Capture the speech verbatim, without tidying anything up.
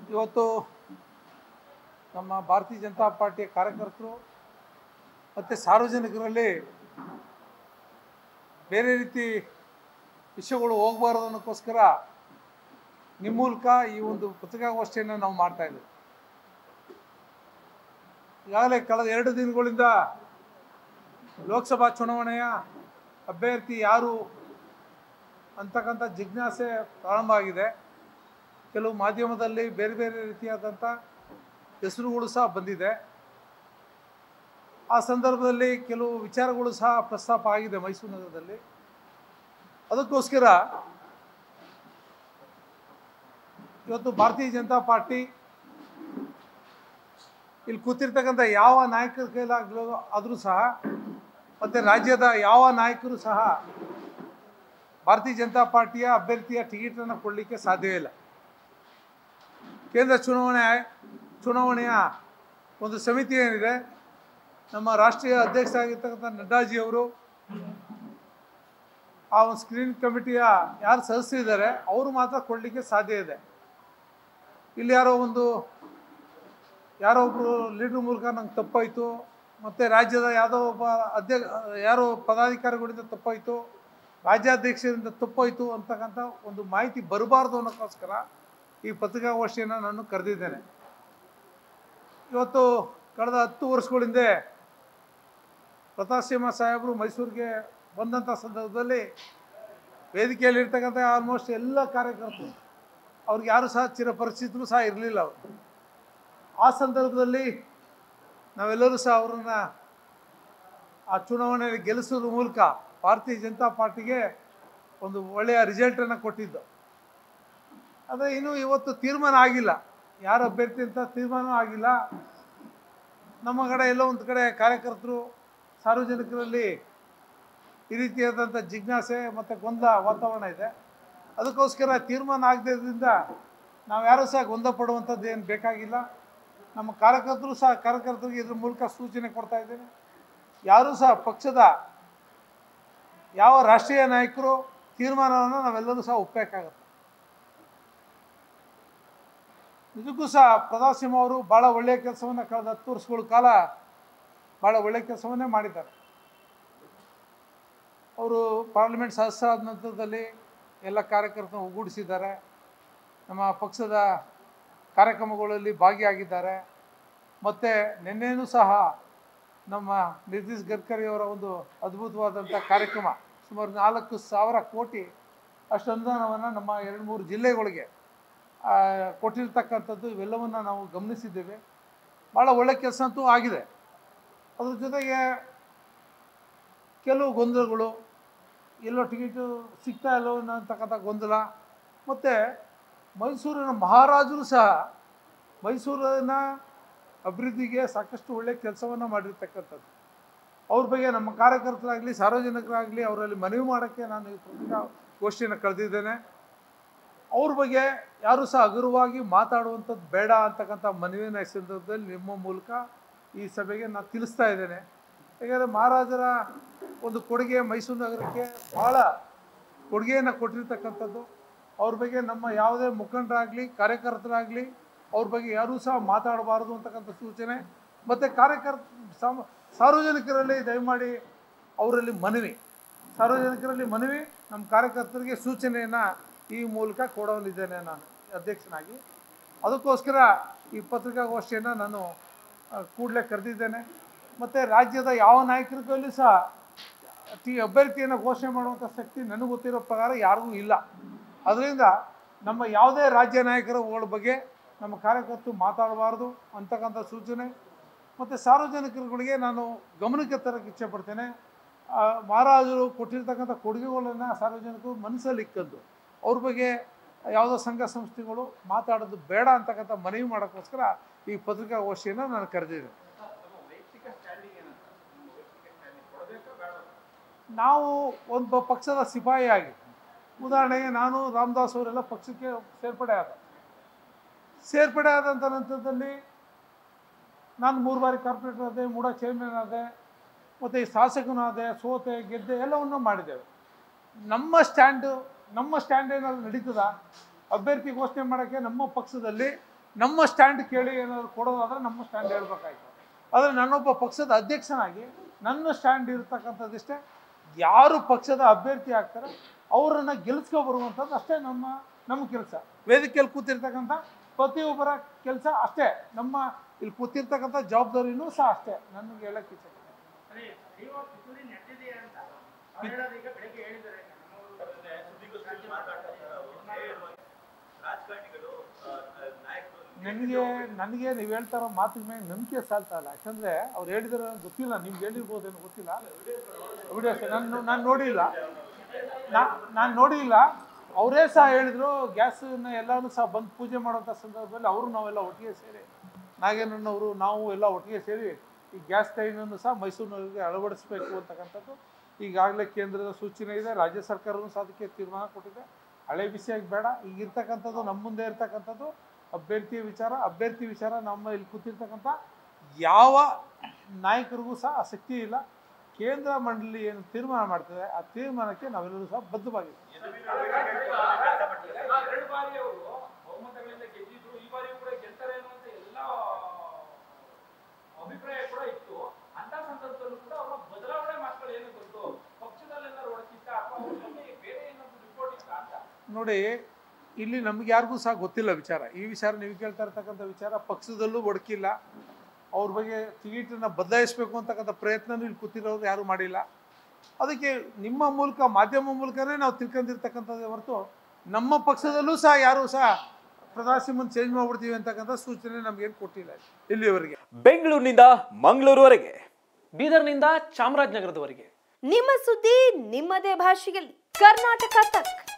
ಇವತ್ತು ನಮ್ಮ ಭಾರತೀಯ ಜನತಾ ಪಾರ್ಟಿಯ ಕಾರ್ಯಕರ್ತರು ಮತ್ತು ಸಾರ್ವಜನಿಕರಲ್ಲಿ ಬೇರೆ ರೀತಿ ವಿಷಯಗಳು ಹೋಗಬಾರದು ಅನ್ನೋಕ್ಕೋಸ್ಕರ ನಿಮ್ಮ ಮೂಲಕ ಈ ಒಂದು ಪತ್ರಿಕಾಗೋಷ್ಠಿಯನ್ನು ನಾವು ಮಾಡ್ತಾಯಿದ್ದೀವಿ. ಈಗಾಗಲೇ ಕಳೆದ ಎರಡು ದಿನಗಳಿಂದ ಲೋಕಸಭಾ ಚುನಾವಣೆಯ ಅಭ್ಯರ್ಥಿ ಯಾರು ಅಂತಕ್ಕಂಥ ಜಿಜ್ಞಾಸೆ ಪ್ರಾರಂಭ ಆಗಿದೆ. ಕೆಲವು ಮಾಧ್ಯಮದಲ್ಲಿ ಬೇರೆ ಬೇರೆ ರೀತಿಯಾದಂಥ ಹೆಸರುಗಳು ಸಹ ಬಂದಿದೆ. ಆ ಸಂದರ್ಭದಲ್ಲಿ ಕೆಲವು ವಿಚಾರಗಳು ಸಹ ಪ್ರಸ್ತಾಪ ಆಗಿದೆ ಮೈಸೂರು ನಗರದಲ್ಲಿ. ಅದಕ್ಕೋಸ್ಕರ ಇವತ್ತು ಭಾರತೀಯ ಜನತಾ ಪಾರ್ಟಿ ಇಲ್ಲಿ ಕೂತಿರ್ತಕ್ಕಂಥ ಯಾವ ನಾಯಕರ ಕೈಲಾಗಲೂ ಆದರೂ ಸಹ ಮತ್ತು ರಾಜ್ಯದ ಯಾವ ನಾಯಕರು ಸಹ ಭಾರತೀಯ ಜನತಾ ಪಾರ್ಟಿಯ ಅಭ್ಯರ್ಥಿಯ ಟಿಕೆಟನ್ನು ಕೊಡಲಿಕ್ಕೆ ಸಾಧ್ಯವಿಲ್ಲ. ಕೇಂದ್ರ ಚುನಾವಣೆ ಚುನಾವಣೆಯ ಒಂದು ಸಮಿತಿ ಏನಿದೆ, ನಮ್ಮ ರಾಷ್ಟ್ರೀಯ ಅಧ್ಯಕ್ಷರಾಗಿರ್ತಕ್ಕಂಥ ನಡ್ಡಾಜಿಯವರು, ಆ ಒಂದು ಸ್ಕ್ರೀನಿಂಗ್ ಕಮಿಟಿಯ ಯಾರು ಸದಸ್ಯರಿದ್ದಾರೆ ಅವರು ಮಾತ್ರ ಕೊಡಲಿಕ್ಕೆ ಸಾಧ್ಯ ಇದೆ. ಇಲ್ಲಿ ಯಾರೋ ಒಂದು ಯಾರೋ ಒಬ್ಬರು ಲೀಡ್ರ್ ಮೂಲಕ ನಂಗೆ ತಪ್ಪಾಯಿತು, ಮತ್ತು ರಾಜ್ಯದ ಯಾವುದೋ ಒಬ್ಬ ಅಧ್ಯಕ್ಷ ಯಾರೋ ಪದಾಧಿಕಾರಿಗಳಿಂದ ತಪ್ಪಾಯಿತು, ರಾಜ್ಯಾಧ್ಯಕ್ಷರಿಂದ ತಪ್ಪಾಯಿತು ಅಂತಕ್ಕಂಥ ಒಂದು ಮಾಹಿತಿ ಬರಬಾರ್ದು ಅನ್ನೋಕ್ಕೋಸ್ಕರ ಈ ಪತ್ರಿಕಾಗೋಷ್ಠಿಯನ್ನು ನಾನು ಕರೆದಿದ್ದೇನೆ. ಇವತ್ತು ಕಳೆದ ಹತ್ತು ವರ್ಷಗಳಿಂದ ಪ್ರತಾಪ್ ಸಿಂಹ ಸಾಹೇಬರು ಮೈಸೂರಿಗೆ ಬಂದಂಥ ಸಂದರ್ಭದಲ್ಲಿ ವೇದಿಕೆಯಲ್ಲಿರ್ತಕ್ಕಂಥ ಆಲ್ಮೋಸ್ಟ್ ಎಲ್ಲ ಕಾರ್ಯಕರ್ತರು ಅವ್ರಿಗೆ ಯಾರು ಸಹ ಚಿರಪರಿಚಿತರು ಸಹ ಇರಲಿಲ್ಲ. ಅವರು ಆ ಸಂದರ್ಭದಲ್ಲಿ ನಾವೆಲ್ಲರೂ ಸಹ ಅವರನ್ನು ಆ ಚುನಾವಣೆಯಲ್ಲಿ ಗೆಲ್ಲಿಸೋದ್ರ ಮೂಲಕ ಭಾರತೀಯ ಜನತಾ ಪಾರ್ಟಿಗೆ ಒಂದು ಒಳ್ಳೆಯ ರಿಸಲ್ಟನ್ನು ಕೊಟ್ಟಿದ್ದು. ಆದರೆ ಇನ್ನೂ ಇವತ್ತು ತೀರ್ಮಾನ ಆಗಿಲ್ಲ, ಯಾರು ಅಭ್ಯರ್ಥಿ ಅಂತ ತೀರ್ಮಾನ ಆಗಿಲ್ಲ. ನಮ್ಮ ಕಡೆ ಎಲ್ಲೋ ಒಂದು ಕಡೆ ಕಾರ್ಯಕರ್ತರು ಸಾರ್ವಜನಿಕರಲ್ಲಿ ಈ ರೀತಿಯಾದಂಥ ಜಿಜ್ಞಾಸೆ ಮತ್ತು ಗೊಂದಲ ವಾತಾವರಣ ಇದೆ. ಅದಕ್ಕೋಸ್ಕರ ತೀರ್ಮಾನ ಆಗದಿದ್ದರಿಂದ ನಾವು ಯಾರೂ ಸಹ ಗೊಂದಲ ಪಡುವಂಥದ್ದು ಏನು ಬೇಕಾಗಿಲ್ಲ. ನಮ್ಮ ಕಾರ್ಯಕರ್ತರು ಸಹ ಕಾರ್ಯಕರ್ತರಿಗೆ ಇದ್ರ ಮೂಲಕ ಸೂಚನೆ ಕೊಡ್ತಾ ಇದ್ದೇನೆ. ಯಾರೂ ಸಹ ಪಕ್ಷದ ಯಾವ ರಾಷ್ಟ್ರೀಯ ನಾಯಕರು ತೀರ್ಮಾನವನ್ನು ನಾವೆಲ್ಲರೂ ಸಹ ಒಪ್ಪಬೇಕಾಗತ್ತೆ. ನಿಜಕ್ಕೂ ಸಹ ಪ್ರತಾಪ್ ಸಿಂಹ ಅವರು ಭಾಳ ಒಳ್ಳೆಯ ಕೆಲಸವನ್ನು ಕಳೆದ ಹತ್ತು ವರ್ಷಗಳ ಕಾಲ ಭಾಳ ಒಳ್ಳೆಯ ಕೆಲಸವನ್ನೇ ಮಾಡಿದ್ದಾರೆ. ಅವರು ಪಾರ್ಲಿಮೆಂಟ್ ಸದಸ್ಯರಾದ ನಂತರದಲ್ಲಿ ಎಲ್ಲ ಕಾರ್ಯಕರ್ತರನ್ನು ಒಗ್ಗೂಡಿಸಿದ್ದಾರೆ. ನಮ್ಮ ಪಕ್ಷದ ಕಾರ್ಯಕ್ರಮಗಳಲ್ಲಿ ಭಾಗಿಯಾಗಿದ್ದಾರೆ. ಮತ್ತು ನಿನ್ನೆಯೂ ಸಹ ನಮ್ಮ ನಿತೀಶ್ ಗಡ್ಕರಿಯವರ ಒಂದು ಅದ್ಭುತವಾದಂಥ ಕಾರ್ಯಕ್ರಮ, ಸುಮಾರು ನಾಲ್ಕು ಸಾವಿರ ಕೋಟಿ ಅಷ್ಟು ಅನುದಾನವನ್ನು ನಮ್ಮ ಎರಡು ಮೂರು ಜಿಲ್ಲೆಗಳಿಗೆ ಕೊಟ್ಟಿರ್ತಕ್ಕಂಥದ್ದು ಇವೆಲ್ಲವನ್ನು ನಾವು ಗಮನಿಸಿದ್ದೇವೆ. ಭಾಳ ಒಳ್ಳೆಯ ಕೆಲಸ ಅಂತೂ ಆಗಿದೆ. ಅದ್ರ ಜೊತೆಗೆ ಕೆಲವು ಗೊಂದಲಗಳು, ಎಲ್ಲೋ ಟಿಕೆಟು ಸಿಗ್ತಾ ಇಲ್ಲೋ ಅನ್ನೋಂತಕ್ಕಂಥ ಗೊಂದಲ, ಮತ್ತು ಮೈಸೂರಿನ ಮಹಾರಾಜರು ಸಹ ಮೈಸೂರಿನ ಅಭಿವೃದ್ಧಿಗೆ ಸಾಕಷ್ಟು ಒಳ್ಳೆಯ ಕೆಲಸವನ್ನು ಮಾಡಿರ್ತಕ್ಕಂಥದ್ದು. ಅವ್ರ ಬಗ್ಗೆ ನಮ್ಮ ಕಾರ್ಯಕರ್ತರಾಗಲಿ ಸಾರ್ವಜನಿಕರಾಗಲಿ ಅವರಲ್ಲಿ ಮನವಿ ಮಾಡೋಕ್ಕೆ ನಾನು ಈ ಪತ್ರಿಕಾಗೋಷ್ಠಿಯನ್ನು ಕರೆದಿದ್ದೇನೆ. ಅವ್ರ ಬಗ್ಗೆ ಯಾರೂ ಸಹ ಹಗುರವಾಗಿ ಮಾತಾಡುವಂಥದ್ದು ಬೇಡ ಅಂತಕ್ಕಂಥ ಮನವಿನ ಸಂದರ್ಭದಲ್ಲಿ ನಿಮ್ಮ ಮೂಲಕ ಈ ಸಭೆಗೆ ನಾನು ತಿಳಿಸ್ತಾ ಇದ್ದೇನೆ. ಯಾಕೆಂದರೆ ಮಹಾರಾಜರ ಒಂದು ಕೊಡುಗೆ ಮೈಸೂರು ನಗರಕ್ಕೆ ಭಾಳ ಕೊಡುಗೆಯನ್ನು ಕೊಟ್ಟಿರ್ತಕ್ಕಂಥದ್ದು. ಅವ್ರ ಬಗ್ಗೆ ನಮ್ಮ ಯಾವುದೇ ಮುಖಂಡರಾಗಲಿ ಕಾರ್ಯಕರ್ತರಾಗಲಿ ಅವ್ರ ಬಗ್ಗೆ ಯಾರೂ ಸಹ ಮಾತಾಡಬಾರ್ದು ಅಂತಕ್ಕಂಥ ಸೂಚನೆ, ಮತ್ತು ಕಾರ್ಯಕರ್ತ ಸಾಮ ಸಾರ್ವಜನಿಕರಲ್ಲಿ ದಯಮಾಡಿ ಅವರಲ್ಲಿ ಮನವಿ ಸಾರ್ವಜನಿಕರಲ್ಲಿ ಮನವಿ ನಮ್ಮ ಕಾರ್ಯಕರ್ತರಿಗೆ ಸೂಚನೆಯನ್ನು ಈ ಮೂಲಕ ಕೊಡಲಿದ್ದೇನೆ ನಾನು ಅಧ್ಯಕ್ಷನಾಗಿ. ಅದಕ್ಕೋಸ್ಕರ ಈ ಪತ್ರಿಕಾಗೋಷ್ಠಿಯನ್ನು ನಾನು ಕೂಡಲೇ ಕರೆದಿದ್ದೇನೆ. ಮತ್ತು ರಾಜ್ಯದ ಯಾವ ನಾಯಕರ ಕೈಲೂ ಸಹ ಟಿ ಅಭ್ಯರ್ಥಿಯನ್ನು ಘೋಷಣೆ ಮಾಡುವಂಥ ಶಕ್ತಿ ನನಗೆ ಗೊತ್ತಿರೋ ಪ್ರಕಾರ ಯಾರಿಗೂ ಇಲ್ಲ. ಅದರಿಂದ ನಮ್ಮ ಯಾವುದೇ ರಾಜ್ಯ ನಾಯಕರುಗಳ ಬಗ್ಗೆ ನಮ್ಮ ಕಾರ್ಯಕರ್ತರು ಮಾತಾಡಬಾರ್ದು ಅಂತಕ್ಕಂಥ ಸೂಚನೆ, ಮತ್ತು ಸಾರ್ವಜನಿಕರುಗಳಿಗೆ ನಾನು ಗಮನಕ್ಕೆ ತರೋಕ್ಕೆ ಇಚ್ಛೆಪಡ್ತೇನೆ. ಮಹಾರಾಜರು ಕೊಟ್ಟಿರ್ತಕ್ಕಂಥ ಕೊಡುಗೆಗಳನ್ನು ಸಾರ್ವಜನಿಕರು ಮನಸ್ಸಲ್ಲಿ ಇಕ್ಕದ್ದು, ಅವ್ರ ಬಗ್ಗೆ ಯಾವುದೋ ಸಂಘ ಸಂಸ್ಥೆಗಳು ಮಾತಾಡೋದು ಬೇಡ ಅಂತಕ್ಕಂಥ ಮನವಿ ಮಾಡೋಕ್ಕೋಸ್ಕರ ಈ ಪತ್ರಿಕಾಗೋಷ್ಠಿಯನ್ನು ನಾನು ಕರೆದಿದ್ದೇನೆ. ನಾವು ಒಂದು ಪಕ್ಷದ ಸಿಪಾಯಿಯಾಗಿ, ಉದಾಹರಣೆಗೆ ನಾನು ರಾಮದಾಸ್ ಅವರೆಲ್ಲ ಪಕ್ಷಕ್ಕೆ ಸೇರ್ಪಡೆ ಆದ ಸೇರ್ಪಡೆ ಆದಂಥ ನಂತರದಲ್ಲಿ ನಾನು ಮೂರು ಬಾರಿ ಕಾರ್ಪೊರೇಟರ್ ಆದೆ, ಮೂಡ ಚೇರ್ಮನ್ ಆದೆ, ಮತ್ತು ಈ ಶಾಸಕನೂ ಆದೆ, ಸೋತೆ ಗೆದ್ದೆ ಎಲ್ಲವನ್ನೂ ಮಾಡಿದ್ದೇವೆ. ನಮ್ಮ ಸ್ಟ್ಯಾಂಡು ನಮ್ಮ ಸ್ಟ್ಯಾಂಡ್ ಏನಾದ್ರು ನಡೀತದ ಅಭ್ಯರ್ಥಿ ಘೋಷಣೆ ಮಾಡೋಕ್ಕೆ ನಮ್ಮ ಪಕ್ಷದಲ್ಲಿ ನಮ್ಮ ಸ್ಟ್ಯಾಂಡ್ ಕೇಳಿ ಏನಾದ್ರು ಕೊಡೋದಾದ್ರೆ ನಮ್ಮ ಸ್ಟ್ಯಾಂಡ್ ಹೇಳ್ಬೇಕಾಯ್ತು. ಆದರೆ ನನ್ನೊಬ್ಬ ಪಕ್ಷದ ಅಧ್ಯಕ್ಷನಾಗಿ ನನ್ನ ಸ್ಟ್ಯಾಂಡ್ ಇರ್ತಕ್ಕಂಥದ್ದಿಷ್ಟೇ, ಯಾರು ಪಕ್ಷದ ಅಭ್ಯರ್ಥಿ ಆಗ್ತಾರೆ ಅವರನ್ನು ಗೆಲ್ಲಿಸ್ಕೊ ಬರುವಂಥದ್ದು ಅಷ್ಟೇ ನಮ್ಮ ನಮ್ಮ ಕೆಲಸ. ವೇದಿಕೆಯಲ್ಲಿ ಕೂತಿರ್ತಕ್ಕಂಥ ಪ್ರತಿಯೊಬ್ಬರ ಕೆಲಸ ಅಷ್ಟೇ, ನಮ್ಮ ಇಲ್ಲಿ ಕೂತಿರ್ತಕ್ಕಂಥ ಜವಾಬ್ದಾರಿನೂ ಸಹ ಅಷ್ಟೇ. ನನಗೆ ಹೇಳಕ್ಕೆ ಇಚ್ಛೆ ನನಗೆ ನನಗೆ ನೀವು ಹೇಳ್ತಾರೋ ಮಾತಿನ ಮೇಲೆ ನಂಬಿಕೆ ಸಾಲ್ತಾ ಇಲ್ಲ. ಯಾಕಂದರೆ ಅವ್ರು ಹೇಳಿದ್ರೆ ಗೊತ್ತಿಲ್ಲ, ನಿಮ್ಗೆ ಹೇಳಿರ್ಬೋದೇನು ಗೊತ್ತಿಲ್ಲ. ವಿಡಿಯೋಸ್ ನಾನು ನಾನು ನೋಡಿಲ್ಲ, ನಾ ನಾನು ನೋಡಿಲ್ಲ. ಅವರೇ ಸಹ ಹೇಳಿದರು ಗ್ಯಾಸನ್ನ ಎಲ್ಲರೂ ಸಹ ಬಂದು ಪೂಜೆ ಮಾಡೋಂಥ ಸಂದರ್ಭದಲ್ಲಿ ಅವರು ನಾವೆಲ್ಲ ಒಟ್ಟಿಗೆ ಸೇರಿ, ನಾಗೇನಣ್ಣವರು ನಾವು ಎಲ್ಲ ಒಟ್ಟಿಗೆ ಸೇರಿ ಈ ಗ್ಯಾಸ್ ಟ್ರೈನನ್ನು ಸಹ ಮೈಸೂರಿನವರಿಗೆ ಅಳವಡಿಸಬೇಕು ಅಂತಕ್ಕಂಥದ್ದು ಈಗಾಗಲೇ ಕೇಂದ್ರದ ಸೂಚನೆ ಇದೆ. ರಾಜ್ಯ ಸರ್ಕಾರವೂ ಸಹ ಅದಕ್ಕೆ ತೀರ್ಮಾನ ಕೊಟ್ಟಿದೆ. ಹಳೆ ಬಿಸಿಯಾಗಿ ಬೇಡ, ಈಗ ಇರ್ತಕ್ಕಂಥದ್ದು ನಮ್ಮ ಮುಂದೆ ಇರ್ತಕ್ಕಂಥದ್ದು ಅಭ್ಯರ್ಥಿ ವಿಚಾರ. ಅಭ್ಯರ್ಥಿ ವಿಚಾರ ನಮ್ಮ ಇಲ್ಲಿ ಕೂತಿರ್ತಕ್ಕಂಥ ಯಾವ ನಾಯಕರಿಗೂ ಸಹ ಆಸಕ್ತಿ ಇಲ್ಲ. ಕೇಂದ್ರ ಮಂಡಳಿ ಏನು ತೀರ್ಮಾನ ಮಾಡ್ತದೆ ಆ ತೀರ್ಮಾನಕ್ಕೆ ನಾವೆಲ್ಲರೂ ಸಹ ಬದ್ಧವಾಗಿದ್ದೀವಿ. ನೋಡಿ, ಇಲ್ಲಿ ನಮ್ಗೆ ಯಾರಿಗೂ ಸಹ ಗೊತ್ತಿಲ್ಲ ವಿಚಾರ. ಈ ವಿಚಾರ ನೀವು ಕೇಳ್ತಾ ಇರ್ತಕ್ಕಂಥ ವಿಚಾರ ಪಕ್ಷದಲ್ಲೂ ಒಡಕಿಲ್ಲ. ಅವ್ರ ಬಗ್ಗೆ ಟಿಕೆಟನ್ನು ಬದಲಾಯಿಸಬೇಕು ಅಂತಕ್ಕಂಥ ಪ್ರಯತ್ನನೂ ಇಲ್ಲಿ ಕೂತಿರೋರು ಯಾರೂ ಮಾಡಿಲ್ಲ. ಅದಕ್ಕೆ ನಿಮ್ಮ ಮೂಲಕ, ಮಾಧ್ಯಮ ಮೂಲಕನೇ ನಾವು ತಿಳ್ಕೊಂಡಿರ್ತಕ್ಕಂಥದ್ದೇ ಹೊರತು ನಮ್ಮ ಪಕ್ಷದಲ್ಲೂ ಸಹ ಯಾರೂ ಸಹ ಪ್ರಧಾನಿ ಚೇಂಜ್ ಮಾಡ್ಬಿಡ್ತೀವಿ ಅಂತಕ್ಕಂಥ ಸೂಚನೆ ನಮಗೇನು ಕೊಟ್ಟಿಲ್ಲ ಇಲ್ಲಿವರೆಗೆ. ಬೆಂಗಳೂರಿನಿಂದ ಮಂಗಳೂರುವರೆಗೆ, ಬೀದರ್ನಿಂದ ಚಾಮರಾಜನಗರದವರೆಗೆ ನಿಮ್ಮ ಸುದ್ದಿ ನಿಮ್ಮದೇ ಭಾಷೆಯಲ್ಲಿ. ಕರ್ನಾಟಕ ತಕ್.